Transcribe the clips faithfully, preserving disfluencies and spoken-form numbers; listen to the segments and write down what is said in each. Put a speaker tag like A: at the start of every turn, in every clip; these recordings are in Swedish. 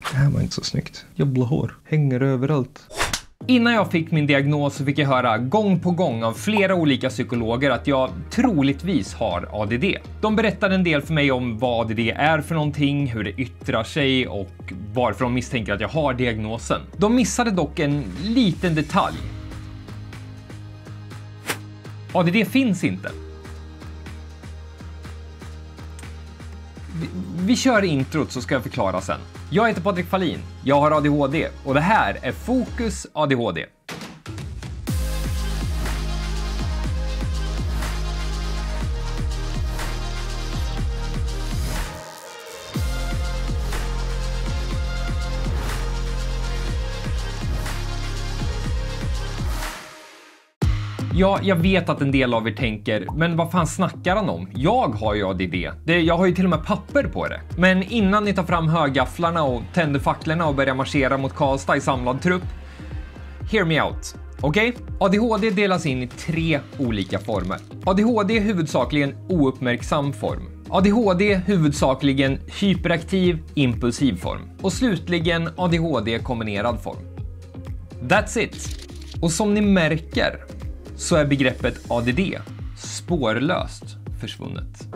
A: Det här var inte så snyggt. Jävla hår. Hänger överallt.
B: Innan jag fick min diagnos så fick jag höra gång på gång av flera olika psykologer att jag troligtvis har A D D. De berättade en del för mig om vad A D D är för någonting, hur det yttrar sig och varför de misstänker att jag har diagnosen. De missade dock en liten detalj. A D D finns inte. Vi, vi kör introt så ska jag förklara sen. Jag heter Patrik Fahlin, jag har A D H D och det här är Fokus A D H D. Ja, jag vet att en del av er tänker, men vad fan snackar han om? Jag har ju A D D. Det, jag har ju till och med papper på det. Men innan ni tar fram högafflarna och tänder facklorna och börjar marschera mot Karlstad i samlad trupp, hear me out. Okej? Okay? A D H D delas in i tre olika former. A D H D är huvudsakligen ouppmärksam form. A D H D huvudsakligen hyperaktiv, impulsiv form. Och slutligen A D H D kombinerad form. That's it. Och som ni märker så är begreppet A D D spårlöst försvunnet.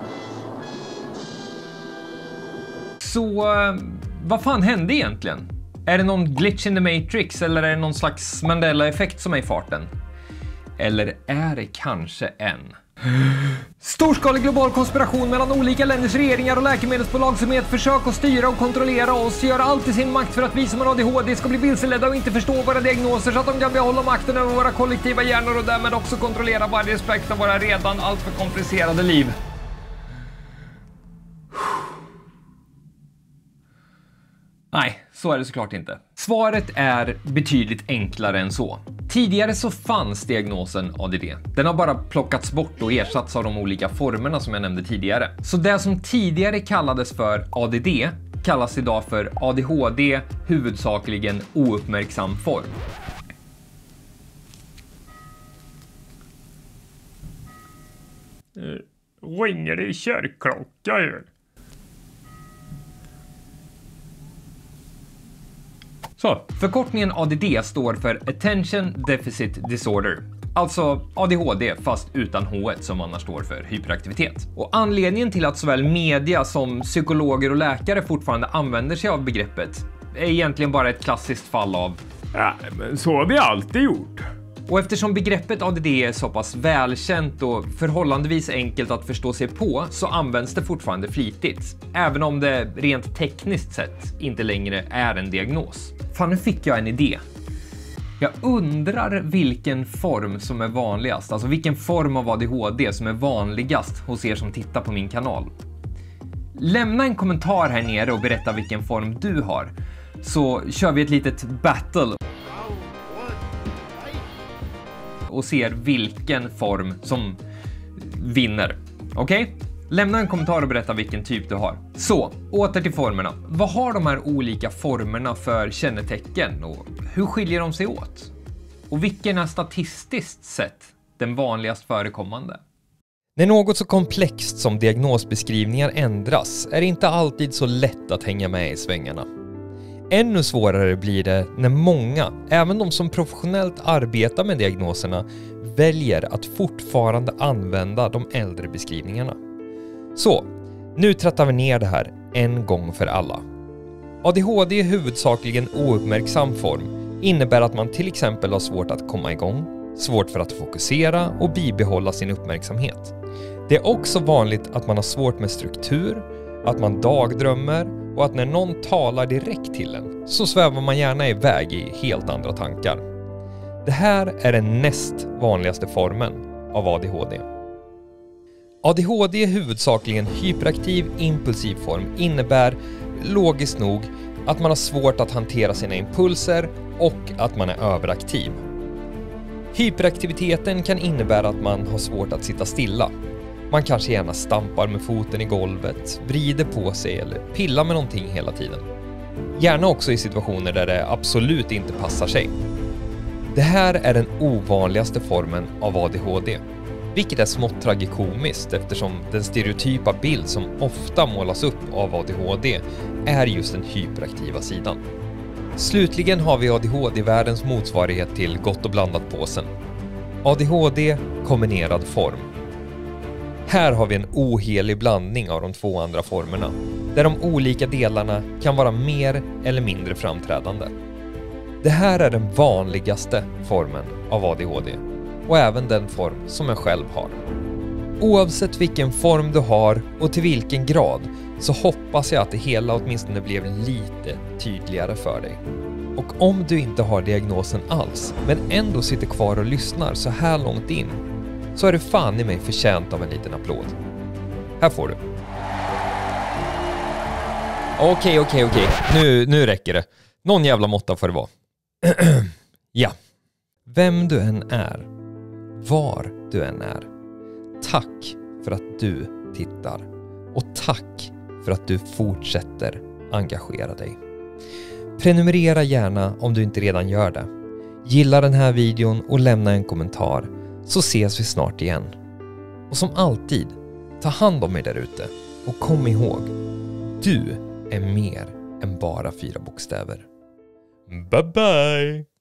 B: Så vad fan hände egentligen? Är det någon glitch in the matrix eller är det någon slags Mandela-effekt som är i farten? Eller är det kanske en storskalig global konspiration mellan olika länders regeringar och läkemedelsbolag som är ett försök att styra och kontrollera oss, göra allt i sin makt för att vi som har A D H D ska bli vilseledda och inte förstå våra diagnoser så att de kan behålla makten över våra kollektiva hjärnor och därmed också kontrollera varje aspekt av våra redan alltför komplicerade liv. Nej, så är det såklart inte. Svaret är betydligt enklare än så. Tidigare så fanns diagnosen A D D. Den har bara plockats bort och ersatts av de olika formerna som jag nämnde tidigare. Så det som tidigare kallades för A D D kallas idag för A D H D, huvudsakligen ouppmärksam form.
C: Ringer det i kyrkklocka ju?
B: Så, förkortningen A D D står för Attention Deficit Disorder. Alltså A D H D fast utan H som annars står för hyperaktivitet. Och anledningen till att såväl media som psykologer och läkare fortfarande använder sig av begreppet är egentligen bara ett klassiskt fall av
C: ja, men så har vi alltid gjort.
B: Och eftersom begreppet A D D är så pass välkänt och förhållandevis enkelt att förstå sig på så används det fortfarande flitigt. Även om det rent tekniskt sett inte längre är en diagnos. Fan, nu fick jag en idé. Jag undrar vilken form som är vanligast. Alltså vilken form av A D H D som är vanligast hos er som tittar på min kanal. Lämna en kommentar här nere och berätta vilken form du har. Så kör vi ett litet battle. Och ser vilken form som vinner. Okej? Okay? Lämna en kommentar och berätta vilken typ du har. Så, åter till formerna. Vad har de här olika formerna för kännetecken och hur skiljer de sig åt? Och vilken är statistiskt sett den vanligast förekommande?
D: När något så komplext som diagnosbeskrivningar ändras är det inte alltid så lätt att hänga med i svängarna. Ännu svårare blir det när många, även de som professionellt arbetar med diagnoserna, väljer att fortfarande använda de äldre beskrivningarna. Så, nu trattar vi ner det här en gång för alla. A D H D är huvudsakligen ouppmärksam form, innebär att man till exempel har svårt att komma igång, svårt för att fokusera och bibehålla sin uppmärksamhet. Det är också vanligt att man har svårt med struktur, att man dagdrömmer och att när någon talar direkt till en så svävar man gärna iväg i helt andra tankar. Det här är den näst vanligaste formen av A D H D. A D H D är huvudsakligen hyperaktiv impulsiv form, innebär logiskt nog att man har svårt att hantera sina impulser och att man är överaktiv. Hyperaktiviteten kan innebära att man har svårt att sitta stilla. Man kanske gärna stampar med foten i golvet, vrider på sig eller pillar med någonting hela tiden. Gärna också i situationer där det absolut inte passar sig. Det här är den ovanligaste formen av A D H D. Vilket är smått tragikomiskt eftersom den stereotypa bild som ofta målas upp av A D H D är just den hyperaktiva sidan. Slutligen har vi A D H D-världens motsvarighet till gott och blandat-påsen. A D H D kombinerad form. Här har vi en ohelig blandning av de två andra formerna, där de olika delarna kan vara mer eller mindre framträdande. Det här är den vanligaste formen av A D H D och även den form som jag själv har. Oavsett vilken form du har och till vilken grad så hoppas jag att det hela åtminstone blev lite tydligare för dig. Och om du inte har diagnosen alls men ändå sitter kvar och lyssnar så här långt in så är du fan i mig förtjänt av en liten applåd. Här får du. Okej, okej, okej. Nu, nu räcker det. Någon jävla måtta får det vara. Ja. Vem du än är, var du än är, tack för att du tittar. Och tack för att du fortsätter engagera dig. Prenumerera gärna om du inte redan gör det. Gilla den här videon och lämna en kommentar, så ses vi snart igen. Och som alltid, ta hand om er där ute och kom ihåg, du är mer än bara fyra bokstäver. Bye bye!